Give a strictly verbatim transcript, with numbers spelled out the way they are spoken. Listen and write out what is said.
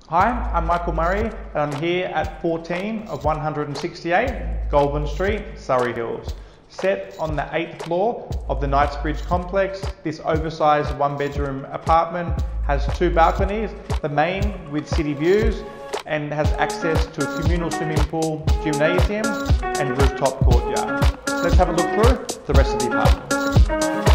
Hi, I'm Michael Murray and I'm here at fourteen of one hundred sixty-eight Goulburn Street, Surry Hills. Set on the eighth floor of the Knightsbridge complex, this oversized one bedroom apartment has two balconies, the main with city views and has access to a communal swimming pool, gymnasium and rooftop courtyard. Let's have a look through the rest of the apartment.